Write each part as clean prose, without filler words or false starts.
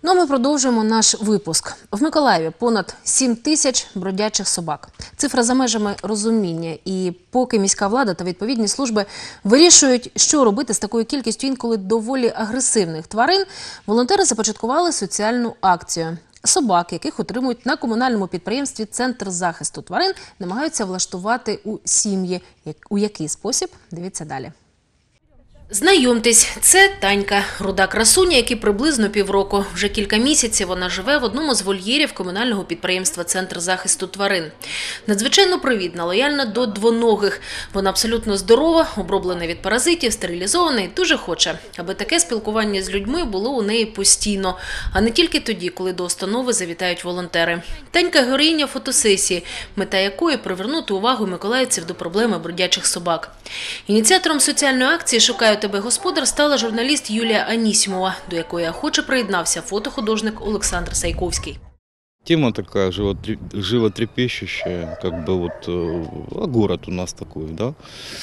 Ну а ми продовжуємо наш випуск. В Миколаєві понад 7 тисяч бродячих собак. Цифра за межами розуміння. І поки міська влада та відповідні служби вирішують, що робити з такою кількістю інколи доволі агресивних тварин, волонтери започаткували соціальну акцію. Собак, яких утримують на комунальному підприємстві «Центр захисту тварин», намагаються влаштувати у сім'ї. У який спосіб? Дивіться далі. Знайомтесь, це Танька, руда красуня, якій приблизно півроку. Вже кілька місяців вона живе в одному з вольєрів комунального підприємства «Центр захисту тварин». Надзвичайно привітна, лояльна до двоногих. Вона абсолютно здорова, оброблена від паразитів, стерилізована і дуже хоче, аби таке спілкування з людьми було у неї постійно, а не тільки тоді, коли до установи завітають волонтери. Танька – героїня фотосесії, мета якої – привернути увагу миколаївців до проблеми бродячих собак. Ініціатором соціальної акції «Шукаю тебе, господар» стала журналіст Юлія Анісімова, до якої охоче приєднався фотохудожник Олександр Сайковський. Тема такая животрепещущая, как бы вот, а город у нас такой, да.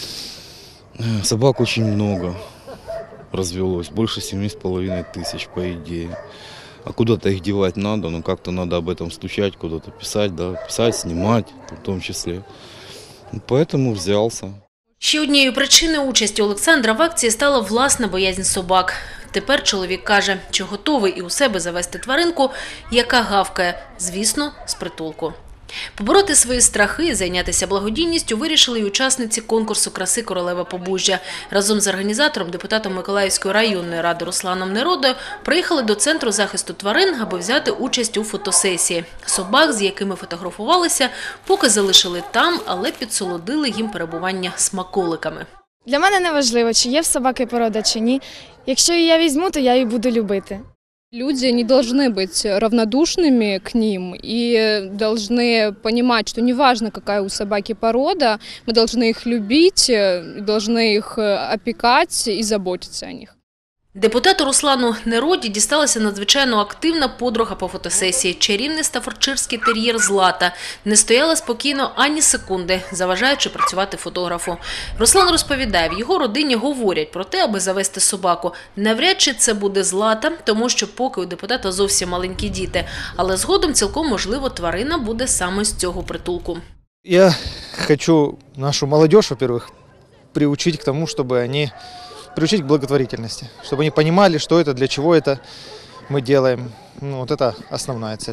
Собак очень много развелось, больше 7,5 тысяч, по идее. А куда-то их девать надо, ну как-то надо об этом стучать, куда-то писать, да, писать, снимать в том числе. Поэтому взялся. Ще однією причиною участі Олександра в акції стала власна боязнь собак. Тепер чоловік каже, що готовий і у себе завести тваринку, яка гавкає, звісно, з притулку. Побороти свої страхи і зайнятися благодійністю вирішили й учасниці конкурсу краси «Королева Побужжя». Разом з організатором, депутатом Миколаївської районної ради Русланом Неродою, приїхали до Центру захисту тварин, аби взяти участь у фотосесії. Собак, з якими фотографувалися, поки залишили там, але підсолодили їм перебування смаколиками. Для мене не важливо, чи є в собаки порода, чи ні. Якщо її я візьму, то я її буду любити. Люди не должны быть равнодушными к ним и должны понимать, что неважно, какая у собаки порода, мы должны их любить, должны их опекать и заботиться о них. Депутату Руслану Нероді дісталася надзвичайно активна подруга по фотосесії. Чарівний стаффордширський тер'єр Злата не стояла спокійно ані секунди, заважаючи працювати фотографу. Руслан розповідає, в його родині говорять про те, аби завести собаку. Навряд чи це буде Злата, тому що поки у депутата зовсім маленькі діти. Але згодом цілком можливо тварина буде саме з цього притулку. Я хочу нашу молодежь, во-первых, приучить к тому, чтобы они... приучить к благотворительности, чтобы они понимали, что это, для чего это мы делаем. Ну, вот это основная цель.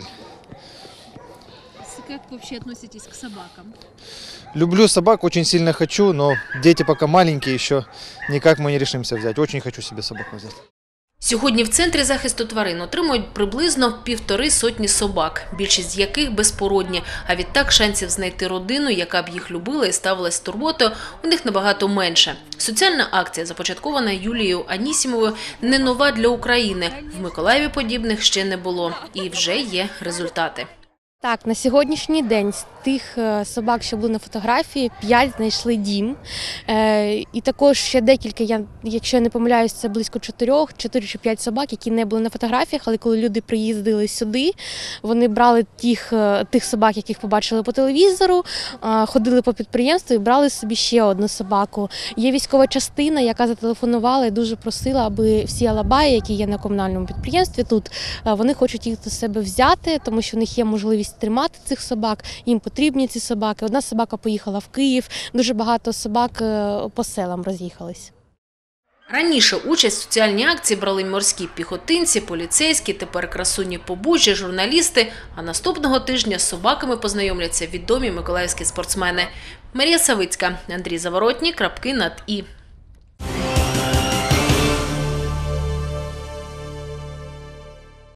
Как вы вообще относитесь к собакам? Люблю собак, очень сильно хочу, но дети пока маленькие еще, никак мы не решимся взять. Очень хочу себе собаку взять. Сьогодні в Центрі захисту тварин отримують приблизно 1,5 сотні собак, більшість з яких безпородні, а відтак шансів знайти родину, яка б їх любила і ставилась з турботою, у них набагато менше. Соціальна акція, започаткована Юлією Анісімовою, не нова для України. В Миколаєві подібних ще не було. І вже є результати. Так, на сьогоднішній день з тих собак, що були на фотографії, 5 знайшли дім. І також ще декілька, якщо я не помиляюсь, це близько 4 чи 5 собак, які не були на фотографіях, але коли люди приїздили сюди, вони брали тих собак, яких побачили по телевізору, ходили по підприємству і брали собі ще одну собаку. Є військова частина, яка зателефонувала і дуже просила, аби всі алабаї, які є на комунальному підприємстві тут, вони хочуть їх до себе взяти, тому що в них є можливість тримати цих собак, їм потрібні ці собаки. Одна собака поїхала в Київ, дуже багато собак по селам роз'їхались. Раніше участь в соціальній акції брали морські піхотинці, поліцейські, тепер красуні Побужжя, журналісти, а наступного тижня з собаками познайомляться відомі миколаївські спортсмени. Марія Савицька, Андрій Заворотній, крапки над «і».